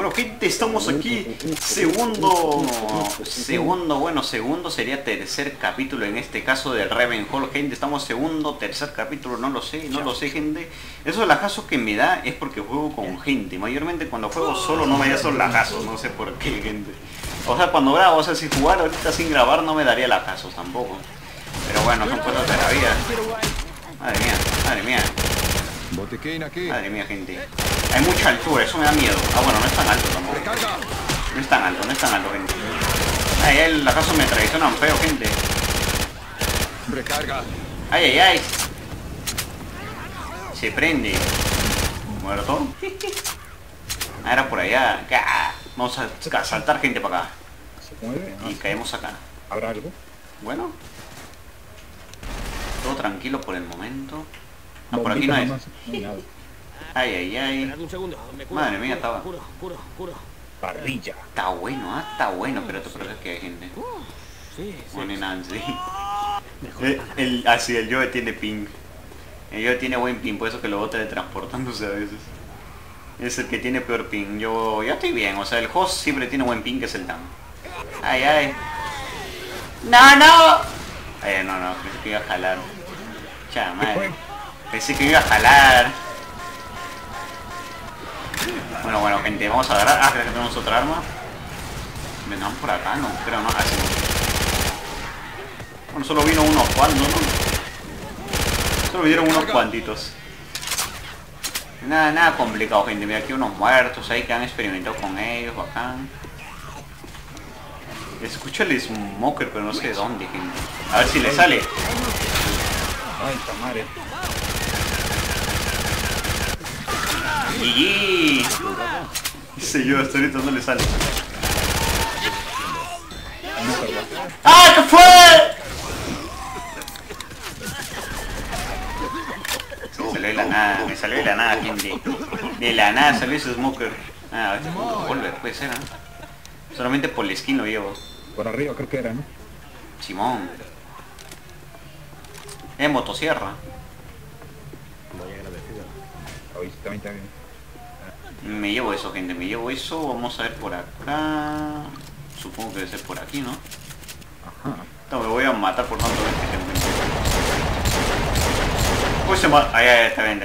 Bueno, gente, estamos aquí. Segundo sería tercer capítulo en este caso del Ravenholm, gente. Estamos tercer capítulo, no lo sé, gente. Esos lagazos que me da es porque juego con gente. Mayormente cuando juego solo no me da esos lagazos, no sé por qué, gente. O sea, cuando grabo, o sea, si jugar ahorita sin grabar no me daría lagazos tampoco. Pero bueno, son cosas de la vida. Madre mía, madre mía. Botiquín aquí. Madre mía, gente. Hay mucha altura, eso me da miedo. Ah, bueno, no es tan alto tampoco. No es tan alto, gente. Ay, el lagazo me traicionan feo, gente. Recarga. Ay, ay, ay. Se prende. ¿Muerto? Ah, era por allá. Vamos a saltar gente para acá. ¿Se mueve? Y caemos acá. ¿Habrá algo? Bueno. Todo tranquilo por el momento. Ah, por aquí no es. No hay nada. Ay, ay, ay. Esperad un segundo, me curo, Madre mía, estaba. Curo. Parrilla. Está bueno, pero tú crees que hay gente. Sí, Pone Nancy. Así, el Joe tiene ping. El Joe tiene buen ping, por eso que lo va teletransportándose a veces. Es el que tiene peor ping. Yo estoy bien, o sea, el host siempre tiene buen ping, que es el Dan. Ay, ay. ¡No, no! Ay, no, pensé que iba a jalar. Cha madre. Pensé que iba a jalar. Bueno, gente, vamos a agarrar. Ah, creo que tenemos otra arma. Vendrán por acá, no, creo, no. Así. Bueno, solo vino unos cuantos, ¿no? Solo vinieron unos cuantitos. Nada complicado, gente. Mira, aquí unos muertos ahí que han experimentado con ellos, bacán. Escucho el smoker, pero no sé de dónde, gente. A ver si le sale. Ay, esta madre. Y sé yo, hasta ahorita no le sale. ¡Ah, qué fue! Me salió de la nada, gente. De la nada salió ese smoker. Ah, este fue un revólver, puede ser, ¿eh? Solamente por la skin lo llevo. Por arriba creo que era, ¿no? Simón. Motosierra. Muy agradecido. Hoy también está bien. Me llevo eso, gente, me llevo eso. Vamos a ver por acá. Supongo que debe ser por aquí, ¿no? Ajá. No, me voy a matar por tanto ver que se encuentre. Pues se mata. Ahí, está bien,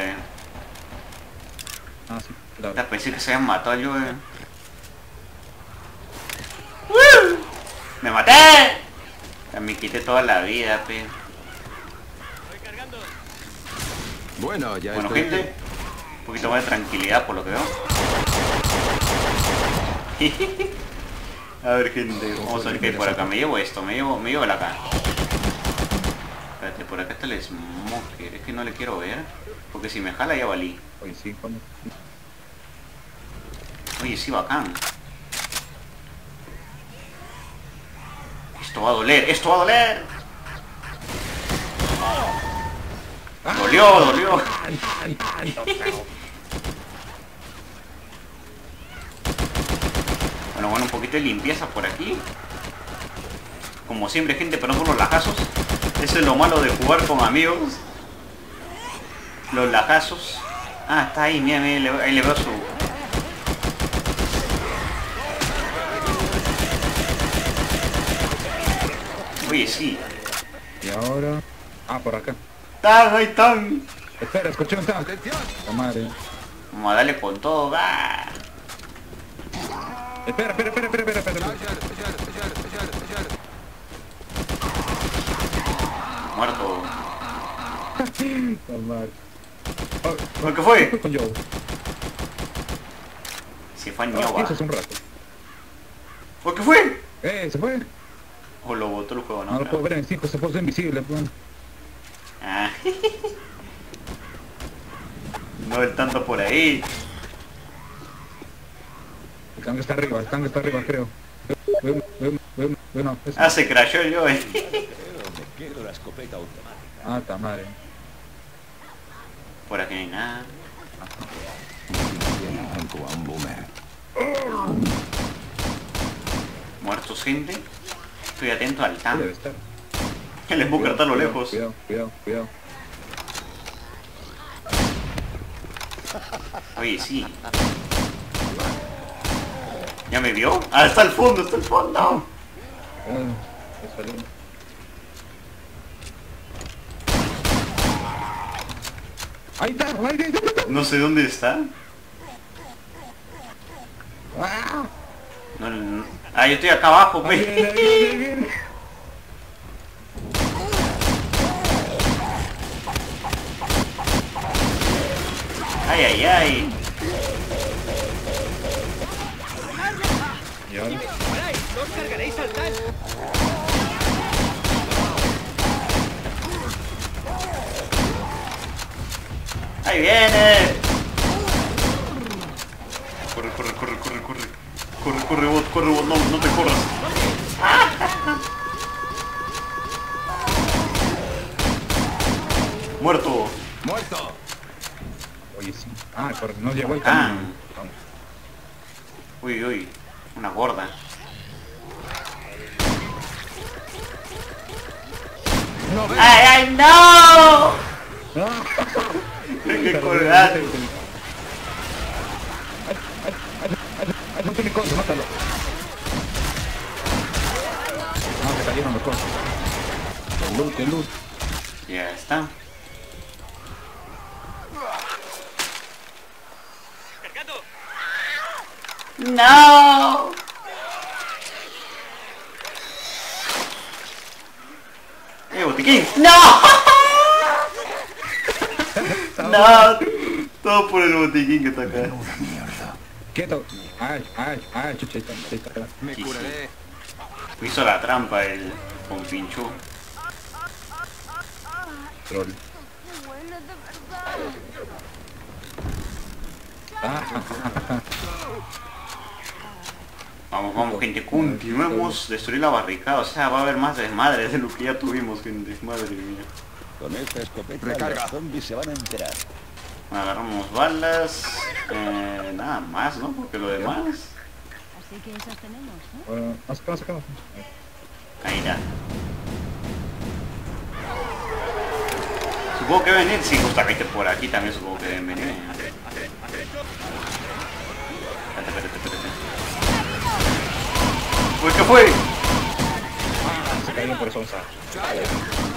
Ah, sí. Claro. Pensé que se habían matado yo, ¡Me maté! Me quité toda la vida, pe. Bueno, ya Bueno, estoy gente, aquí. un poquito más de tranquilidad por lo que veo. A ver, gente, vamos a ver qué hay por acá. Me llevo esto, me llevo el acá. Espérate, por acá está el smoker. Es que no le quiero ver, porque si me jala ya valí. Oye, sí, cuando... Oye, sí, bacán. Esto va a doler, esto va a doler. Dolió. Bueno, un poquito de limpieza por aquí. Como siempre, gente, pero no por los lagazos. Eso es lo malo de jugar con amigos. Los lagazos. Ah, está ahí, mira, ahí le veo su... Oye, sí. Y ahora... Ah, por acá. Ahí están. Espera, escuché un tanque. ¡Atención! La madre. Vamos a darle con todo, va. Espera. Muerto. La madre. ¿Por qué fue? Con Joe. Se fue a Eso Ñoba. es un rato. ¿Por qué fue? Se fue. O lo botó el juego, No ¿no? lo puedo ver en 5, se puso invisible, pues. Ah. No el tanto por ahí. El tanque está arriba, creo. Bueno, Ah, se crashó yo, Me quedo la escopeta automática. Ah, está madre. Por aquí no hay nada. Muertos, gente. Estoy atento al Debe tanque. estar. El smoker está a lo lejos. Cuidado. Oye, sí. ¿Ya me vio? Ah, está al fondo, está al fondo. Está bien. Ahí está, ahí está. No sé dónde está. ¡Ah! No. Ah, yo estoy acá abajo, Ahí pe. viene, ahí viene. Ay, ay, ay. Y ahora, ¡Paráis! ¡No os cargaréis al tanque! Ahí viene. Corre, corre, corre, corre, corre. Corre, corre, bot, no, no te corras. Muerto. ¡Muerto! oye, sí. Ah, corre, no llegó el Ah. camino. Vamos. Uy, uy. Una gorda. ¡No ve! ¡Ay, ay, no! ¡Ah! ¡Qué colgado! No tiene cosas, mátalo. Ah, se cayeron los cosas. El loot. Ya está. ¡Cargando! ¡No! Botiquín! ¡No! ¡No! Todo por el botiquín que está acá. Quieto. Ay, chucha, ahí está. Me Sí, curaré. Hizo la trampa el con Pinchu. Troll. Ah, Vamos, gente, continuemos. Destruir la barricada. O sea, va a haber más desmadre de lo que ya tuvimos, gente. Madre mía. Con esta escopeta Recarga. los zombies se van a enterar. Agarramos balas. Nada más, ¿no? Porque lo demás. Así que esas tenemos, ¿no? sacamos. Ahí ya. Supongo que venir, sí, justamente por aquí también supongo que deben venir. Espérate. Uy, ¿qué fue? Se cayeron por eso, vamos a...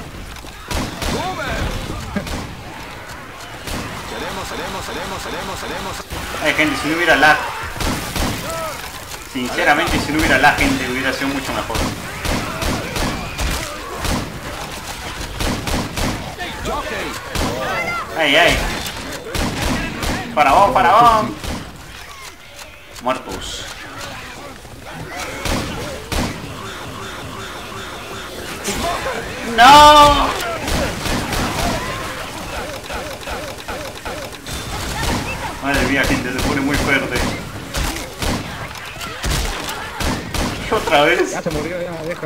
Seremos. Ay, gente, si no hubiera lag. Sinceramente, si no hubiera lag, gente, hubiera sido mucho mejor. Ay. Parabón. Muertos. ¡No! Madre mía, gente, se pone muy fuerte. ¿Qué otra vez? Ya se murió, ya, deja.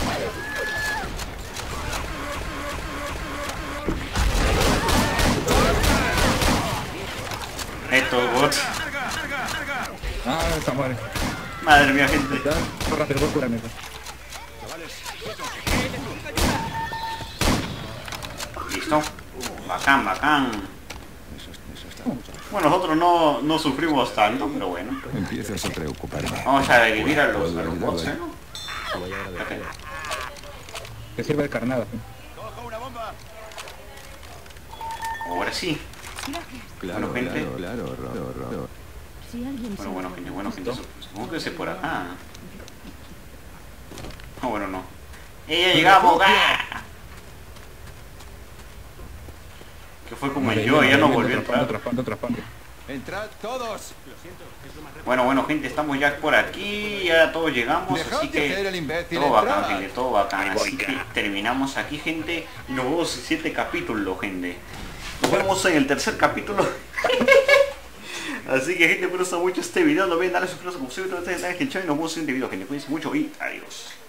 Estos bots. Ah, está muere. Madre mía, gente. Ya, córrate, voy a curarme. Listo. Bacán. Bueno, nosotros no sufrimos tanto, pero bueno. Empiezas a preocuparme. Vamos a revivir a los bots, ¿eh? Ok. Que sirve de carnada. Ahora sí. Claro, Bueno, gente. claro. Si alguien sabe Bueno, gente. Supongo que es por acá. No, bueno, no. ¡Ya llegamos! ¡Ah! Que fue como el yo, ya no volvió a entrar. Traspando. Entrad todos. Bueno, gente, estamos ya por aquí, ya todos llegamos, Dejad así de hacer que el imbécil, todo bacán, entrad. gente, todo bacán. Así que terminamos aquí, gente, y nos vemos en el siguiente capítulo, gente. Nos vemos en el tercer capítulo. Así que, gente, me gusta mucho este video, no ven, dale suscríbete como siempre, no te den like, y nos vemos en el siguiente video, gente. Cuídense mucho y adiós.